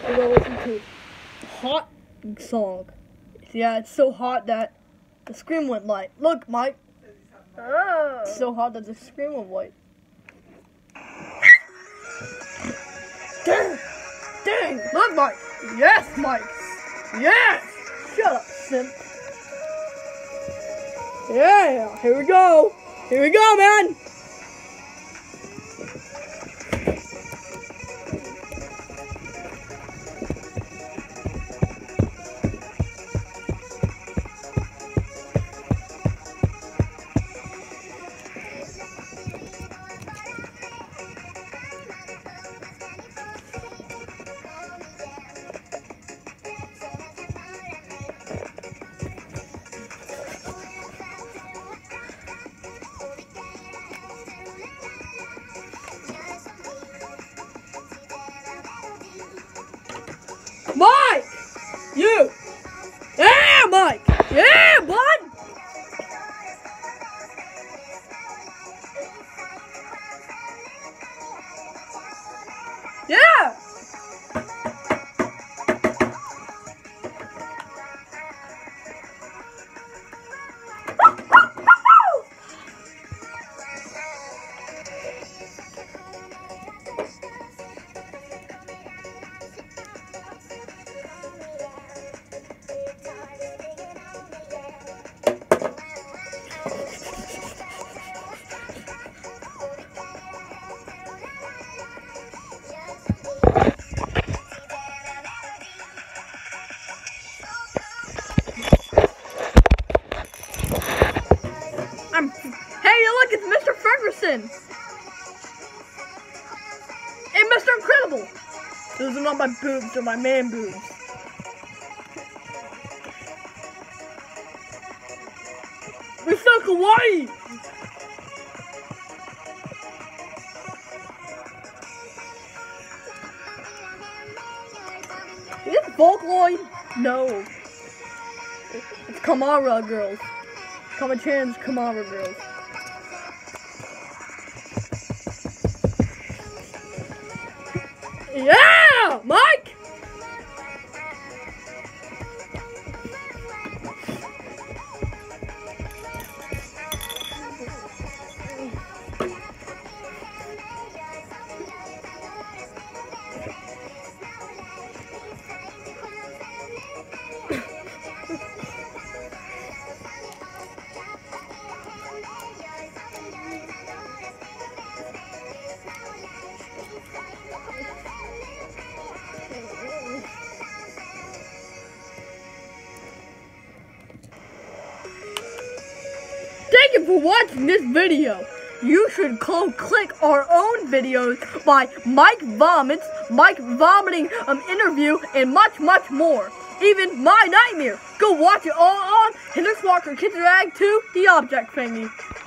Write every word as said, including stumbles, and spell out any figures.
we're gonna listen to Hot song. Yeah, it's so hot that the screen went light. Look, Mike. Oh. It's so hot that the screen went white. Dang! Dang! Look, Mike! Yes, Mike! Yes! Shut up, simp. Yeah, here we go! Here we go, man! Mike! You! Yeah, Mike! Yeah, bud! Yeah! I'm, hey, look, it's Mister Ferguson! Hey, Mister Incredible! Those are not my boobs, they're my man boobs. We're so kawaii! Is it Volkloid? No. It's Kamara girls. Kama-chan's Kamara girls. Yeah! Mike! Thank you for watching this video. You should go click our own videos by Mike Vomits, Mike Vomiting um, interview, and much, much more. Even My Nightmare. Go watch it all on Henderswalker Kids Rag two, The Object Thingy.